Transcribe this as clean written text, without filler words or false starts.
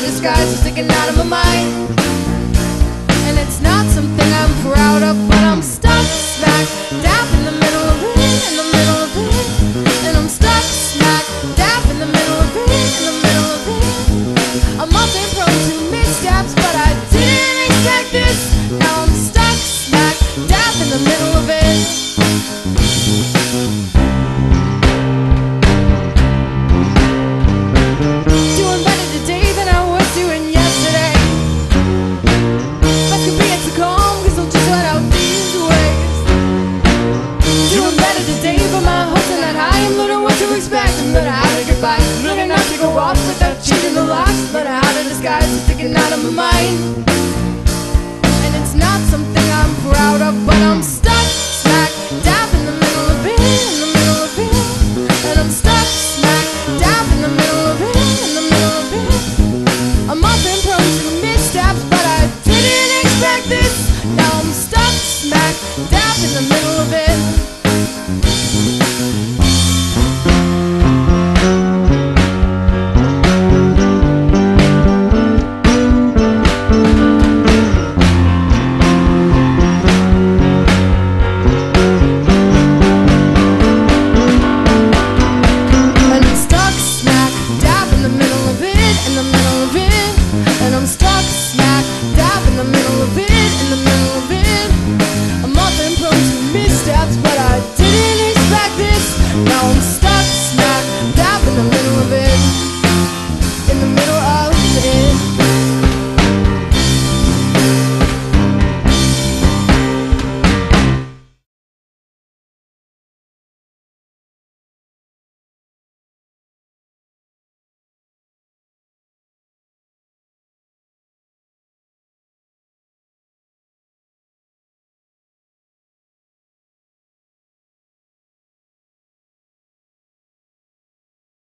disguise is sticking out of my mind. And it's not something I'm proud of, but I'm stuck smack dab in the middle of it, in the middle of it. And I'm stuck smack dab in the middle of it, in the middle of it. I'm often prone to missteps, but I didn't expect this. Now I'm stuck smack dab in the middle of it. Doing better today than I was doing yesterday. Life could be at the calm, cause I'll just let out these waves. Doing better today, but my hopes are not high. I'm learning what to expect, I'm learning how to get by. I'm learning not to go off without changing the locks. I'm learning how to disguise what's sticking out of my mind. And it's not something I'm proud of, but I'm stuck smack dab in the middle of it, in the middle of it. And I'm stuck smack dab in the middle of it, in the middle of it. I'm often prone to missteps, but I didn't expect this. Now I'm stuck smack dab in the middle of it. And I'm stuck smack dab in the middle of it, in the middle of it. And I'm stuck smack dab in the middle of it, in the middle of it. I'm often prone to missteps, but